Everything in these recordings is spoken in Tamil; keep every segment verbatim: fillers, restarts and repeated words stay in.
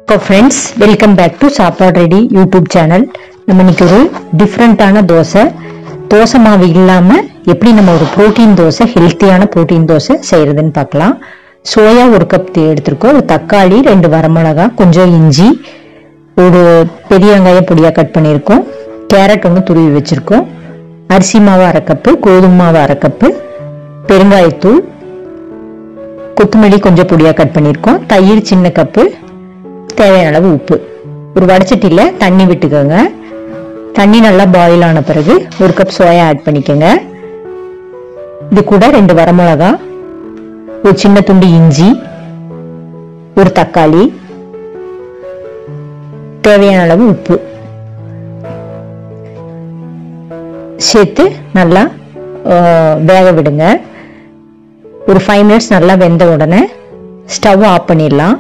फ्रेंड्स वेलकम बैक टू सापाड रेडी यूट्यूब चैनल நம்ம இன்னைக்கு ஒரு டிஃபரண்டான தோசை தோசை மாவு இல்லாம எப்படி நம்ம ஒரு புரோட்டீன் தோசை ஹெல்தியான புரோட்டீன் தோசை செய்யறதுன்னு பார்க்கலாம். சோயா ஒரு கப் எடுத்துக்கோ, ஒரு தக்காளி, ரெண்டு வரமிளகாய், கொஞ்சம் இஞ்சி, ஒரு பெரிய வெங்காயம் பொடியா கட் பண்ணியிருக்கோம், கேரட் ஒன்று துருவி வச்சிருக்கோம், அரிசி மாவு அரை கப்பு, கோதுமை மாவு அரை கப்பு, பெருங்காயத்தூள், கொத்தமல்லி கொஞ்சம் பொடியா கட் பண்ணியிருக்கோம், தயிர் சின்ன கப்பு, தேவையான அளவு உப்பு. ஒரு வடச்சட்டியில தண்ணி விட்டுக்கோங்க. தண்ணி நல்லா பாயில் ஆன பிறகு ஒரு கப் சோயா ஆட் பண்ணிக்கோங்க. இது கூட ரெண்டு வரமிளகாய், ஒரு சின்ன துண்டு இஞ்சி, ஒரு தக்காளி, தேவையான அளவு உப்பு சேர்த்து நல்லா வேக விடுங்க. ஒரு ஃபைவ் மினிட்ஸ் நல்லா வெந்த உடனே ஸ்டவ் ஆஃப் பண்ணிடலாம்.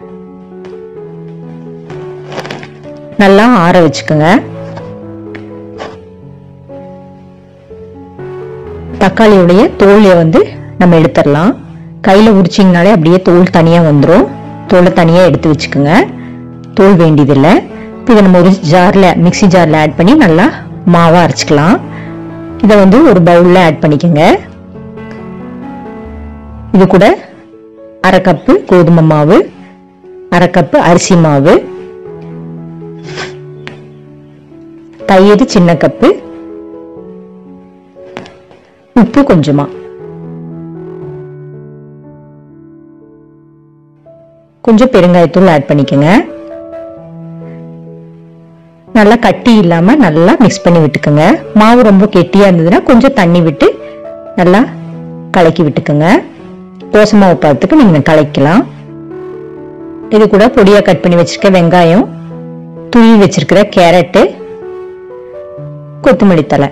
நல்லா ஆற வச்சுக்கோங்க. தக்காளியுடைய தோலை வந்து நம்ம எடுத்துடலாம். கையில உரிச்சிங்கனாலே அப்படியே தோல் தனியா வந்துடும். தோலை தனியா எடுத்து வச்சுக்கோங்க. தோல் வேண்டியதில்லை. இப்போ இதை நம்ம ஒரு ஜார்ல மிக்சி ஜார்ல ஆட் பண்ணி நல்லா மாவா அரைச்சிக்கலாம். இதை வந்து ஒரு பவுல்ல ஆட் பண்ணிக்கோங்க. இது கூட அரை கப்பு கோதுமை மாவு, அரை கப்பு அரிசி மாவு, தயிர் சின்ன கப்பு, உப்பு கொஞ்சமா, கொஞ்சம் பெருங்காயத்தூள் ஆட் பண்ணிக்கோங்க. நல்லா கட்டி இல்லாம நல்லா மிக்ஸ் பண்ணி விட்டுக்கோங்க. மாவு ரொம்ப கெட்டியா இருந்ததுன்னா கொஞ்சம் தண்ணி விட்டு நல்லா கலக்கி விட்டுக்கோங்க. தோசை மாவு பார்த்துக்கு நீங்க கலக்கலாம். இது கூட பொடியா கட் பண்ணி வச்சிருக்க வெங்காயம், துருவி வச்சிருக்கிற கேரட்டு, கொத்தமல்லி தழை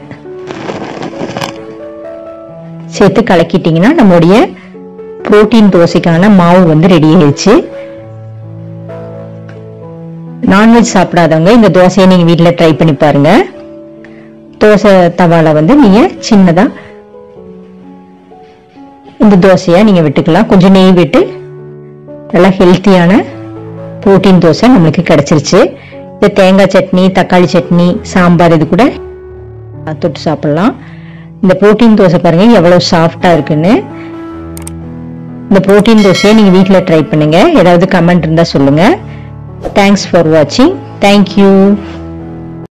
சேர்த்து கலக்கிட்டீங்கன்னா நம்மளுடைய புரோட்டீன் தோசைக்கான மாவு வந்து ரெடி ஆயிடுச்சு. நான்வெஜ் சாப்பிடாதவங்க இந்த தோசையை நீங்க வீட்டுல ட்ரை பண்ணி பாருங்க. தோசை தவால வந்து நீங்க சின்னதா இந்த தோசையா நீங்க விட்டுக்கலாம். கொஞ்சம் நெய் விட்டு நல்லா ஹெல்த்தியான புரோட்டீன் தோசை நம்மளுக்கு கிடைச்சிருச்சு. இந்த தேங்காய் சட்னி, தக்காளி சட்னி, சாம்பார் இது கூட தொட்டு சாப்பிடலாம். இந்த புரோட்டீன் தோசை பாருங்க எவ்வளவு சாஃப்டா இருக்குன்னு. இந்த புரோட்டீன் தோசையை நீங்க வீட்டுல ட்ரை பண்ணுங்க. ஏதாவது கமெண்ட் இருந்தா சொல்லுங்க. தேங்க்ஸ் ஃபார் வாட்சிங். தேங்க்யூ.